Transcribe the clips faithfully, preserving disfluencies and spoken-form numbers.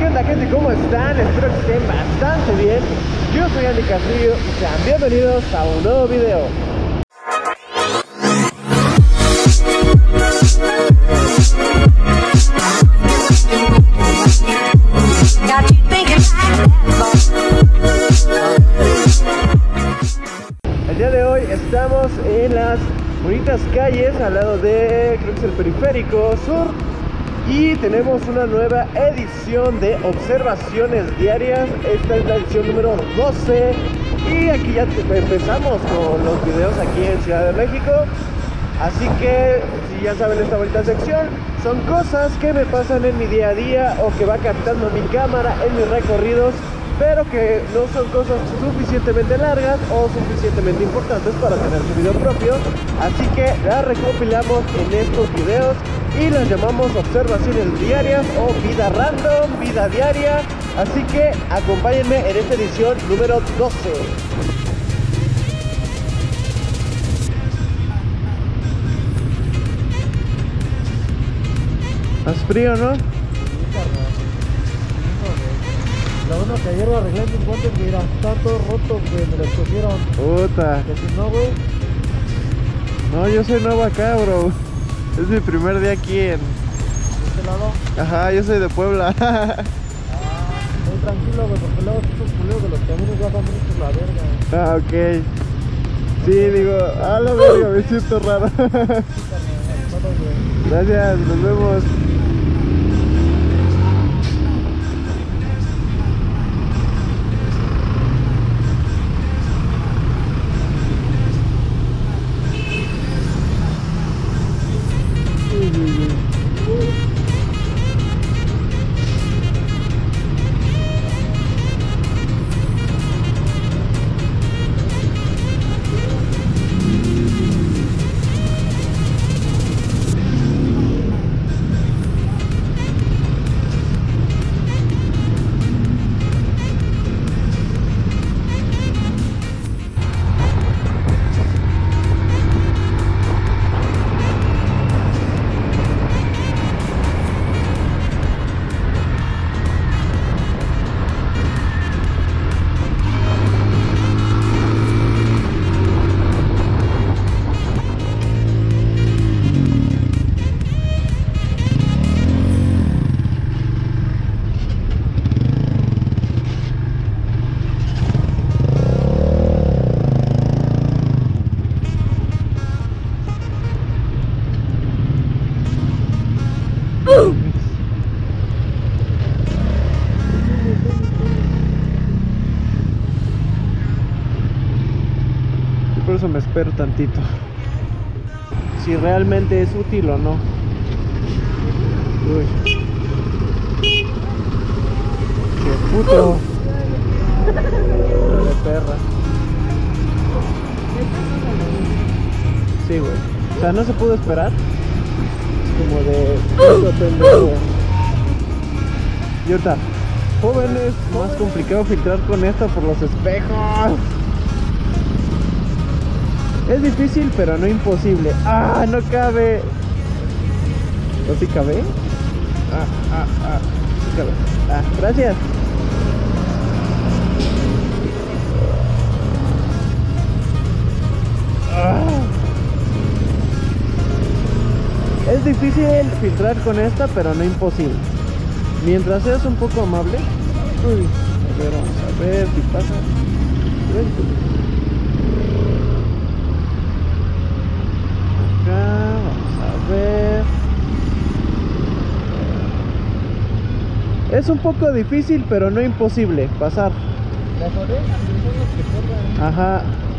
¿qué onda, gente? ¿Cómo están? Espero que estén bastante bien. Yo soy Andy Castillo y sean bienvenidos a un nueel video. El día de hoy estamos en las bonitas calles al lado de, creo que es el Periférico Sur, y tenemos una nueva edición de observaciones diarias. Esta es la edición número doce y aquí ya empezamos con los videos aquí en Ciudad de México. Así que, si ya saben, esta bonita sección son cosas que me pasan en mi día a día o que va captando mi cámara en mis recorridos, pero que no son cosas suficientemente largas o suficientemente importantes para tener su video propio. Así que las recopilamos en estos videos y las llamamos observaciones diarias o vida random, vida diaria. Así que acompáñenme en esta edición número doce. Más frío, ¿no? Lo bueno que ayer lo arreglé mis guantes, mira, está todo roto, güey, me los pusieron. Puta. Que si no, güey. No, yo soy nuevo acá, bro. Es mi primer día aquí en... ¿De este lado? Ajá, yo soy de Puebla. Ah, muy tranquilo, güey, porque luego estos culeros de los camiones bajan mucho la verga. Ah, ok. Sí, digo, a la verga, me siento raro. Gracias, nos vemos. Por eso me espero tantito, si realmente es útil o no. Uy. Qué puto de perra. Sí, güey. O sea, no se pudo esperar. Es como de puto pendejo. Y ahorita, jóvenes, más complicado filtrar con esto por los espejos. Es difícil, pero no imposible. ¡Ah! No cabe. ¿O sí cabe? Ah, ah, ah. Sí cabe. Ah, gracias. Ah. Es difícil filtrar con esta, pero no imposible. Mientras seas un poco amable. Uy, a ver, vamos a ver si pasa. Es un poco difícil, pero no imposible pasar. Las orejas son las que corren. Ajá.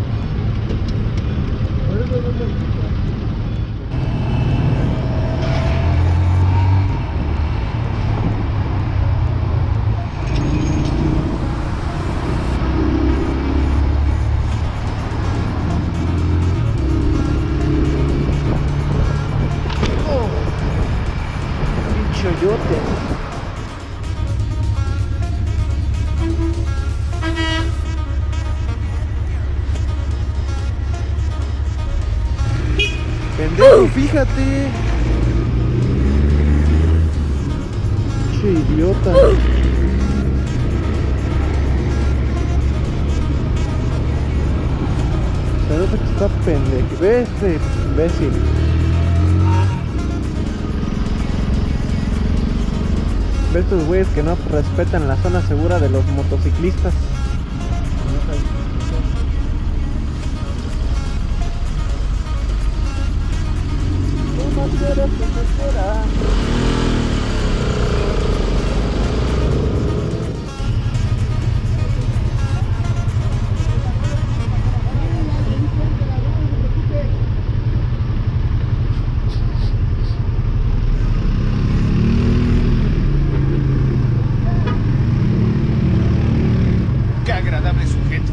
Por eso no me gusta. Oh, pinche yote. Pendejo, fíjate. Che idiota. otro que está pendejo. Ve este imbécil. Ve estos güeyes que no respetan la zona segura de los motociclistas. ¡Qué agradable sujeto!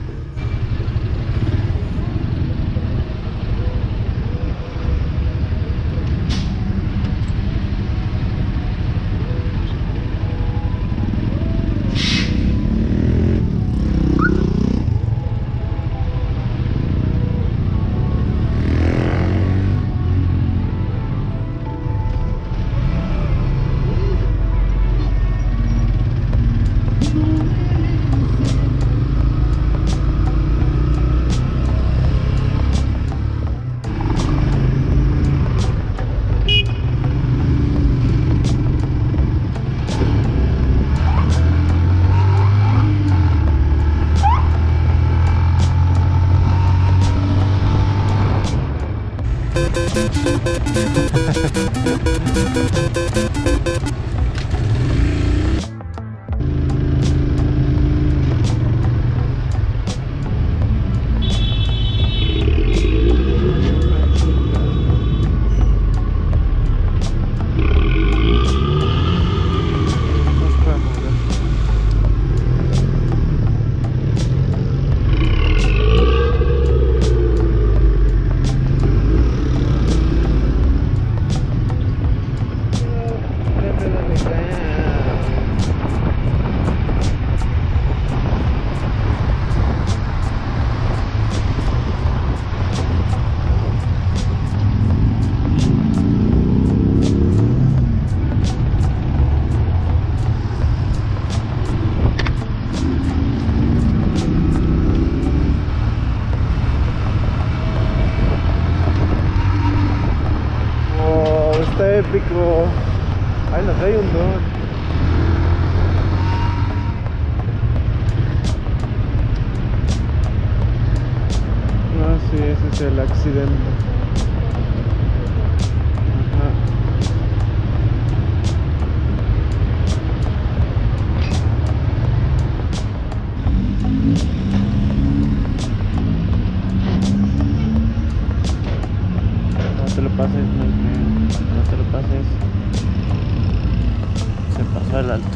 Está épico. Ay, nos trae un don. Ah, sí, ese es el accidente. Ajá. No te lo pases, no, no te lo pases. Se pasó el alto.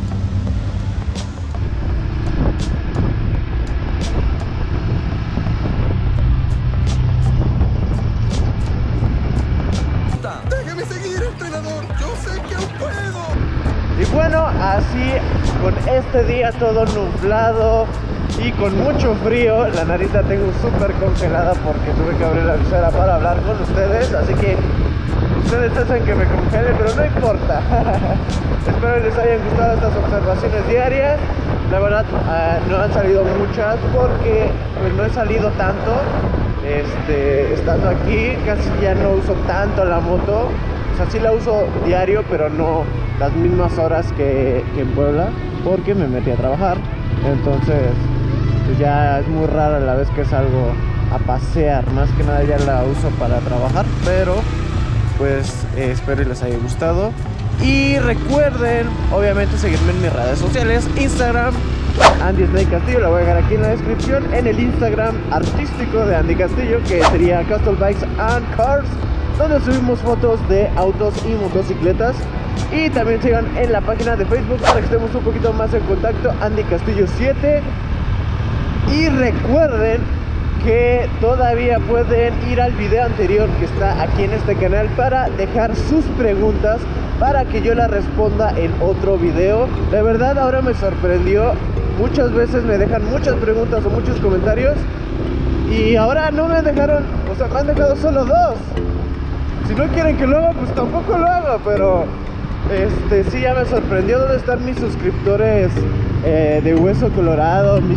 ¡Déjeme seguir, entrenador! ¡Yo sé que puedo! Y bueno, así con este día todo nublado y con mucho frío, la nariz la tengo súper congelada porque tuve que abrir la visera para hablar con ustedes, así que ustedes hacen que me congele, pero no importa. Espero les hayan gustado estas observaciones diarias. La verdad uh, no han salido muchas porque pues no he salido tanto. Este, estando aquí casi ya no uso tanto la moto. O sea, sí la uso diario, pero no las mismas horas que, que en Puebla, porque me metí a trabajar. Entonces pues ya es muy rara la vez que salgo a pasear. Más que nada ya la uso para trabajar, pero pues eh, espero y les haya gustado. Y recuerden, obviamente, seguirme en mis redes sociales. Instagram, Andy Snake Castillo, la voy a dejar aquí en la descripción. En el Instagram artístico de Andy Castillo, que sería Castle Bikes and Cars, donde subimos fotos de autos y motocicletas. Y también sigan en la página de Facebook para que estemos un poquito más en contacto, Andy Castillo siete. Y recuerden que todavía pueden ir al video anterior que está aquí en este canal para dejar sus preguntas para que yo las responda en otro video. De verdad ahora me sorprendió, muchas veces me dejan muchas preguntas o muchos comentarios y ahora no me dejaron, o sea, me han dejado solo dos. Si no quieren que lo haga, pues tampoco lo hago, pero este sí ya me sorprendió. ¿Dónde están mis suscriptores eh, de Hueso Colorado? Mis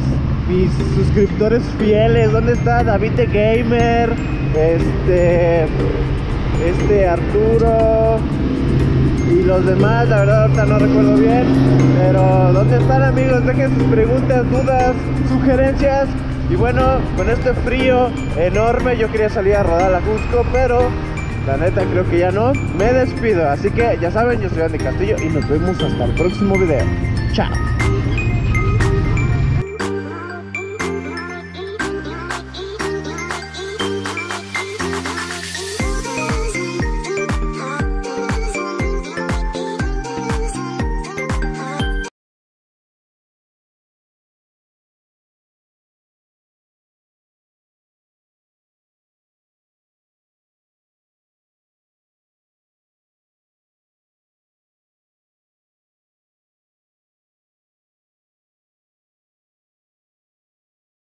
mis suscriptores fieles. ¿Dónde está David the Gamer? Este... Este Arturo... Y los demás, la verdad ahorita no recuerdo bien. Pero ¿dónde están, amigos? Dejen sus preguntas, dudas, sugerencias. Y bueno, con este frío enorme yo quería salir a rodar a Jusco, pero la neta creo que ya no. Me despido, así que ya saben, yo soy Andy Castillo y nos vemos hasta el próximo video. Chao.